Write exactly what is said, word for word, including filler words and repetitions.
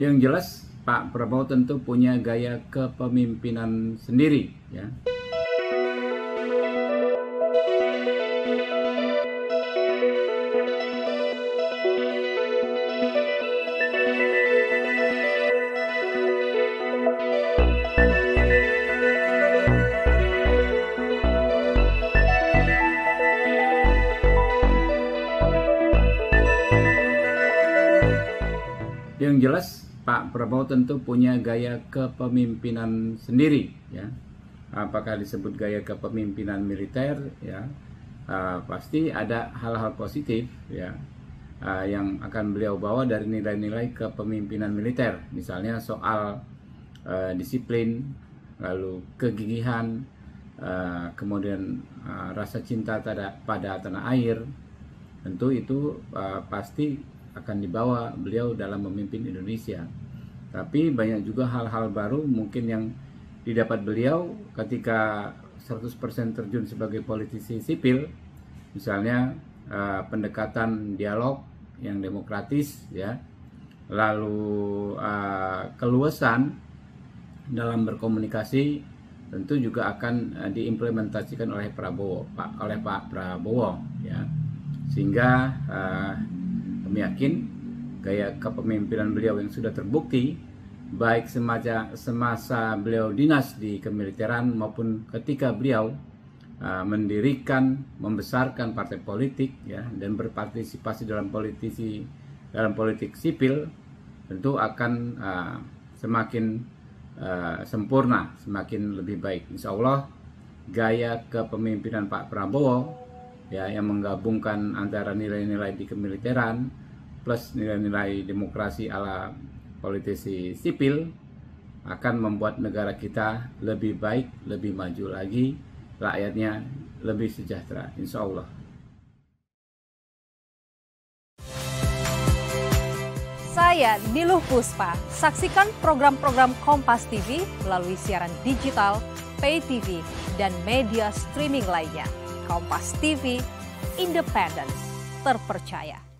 Yang jelas Pak Prabowo tentu punya gaya kepemimpinan sendiri, ya. Yang jelas Pak Prabowo tentu punya gaya kepemimpinan sendiri, ya. Apakah disebut gaya kepemimpinan militer, ya, uh, pasti ada hal-hal positif, ya, uh, yang akan beliau bawa dari nilai-nilai kepemimpinan militer, misalnya soal uh, disiplin, lalu kegigihan, uh, kemudian uh, rasa cinta pada, pada tanah air. Tentu itu uh, pasti akan dibawa beliau dalam memimpin Indonesia. Tapi banyak juga hal-hal baru mungkin yang didapat beliau ketika seratus persen terjun sebagai politisi sipil, misalnya uh, pendekatan dialog yang demokratis, ya, lalu uh, keluasan dalam berkomunikasi tentu juga akan uh, diimplementasikan oleh Prabowo, Pak, oleh Pak Prabowo, ya, sehingga uh, kami yakin gaya kepemimpinan beliau yang sudah terbukti baik semasa, semasa beliau dinas di kemiliteran maupun ketika beliau uh, mendirikan, membesarkan partai politik, ya, dan berpartisipasi dalam politisi dalam politik sipil, tentu akan uh, semakin uh, sempurna, semakin lebih baik. Insya Allah gaya kepemimpinan Pak Prabowo, ya, yang menggabungkan antara nilai-nilai di kemiliteran plus nilai-nilai demokrasi ala politisi sipil akan membuat negara kita lebih baik, lebih maju lagi, rakyatnya lebih sejahtera, insya Allah. Saya Niluh Puspa. Saksikan program-program Kompas T V melalui siaran digital, pay T V, dan media streaming lainnya. Kompas T V, independen, terpercaya.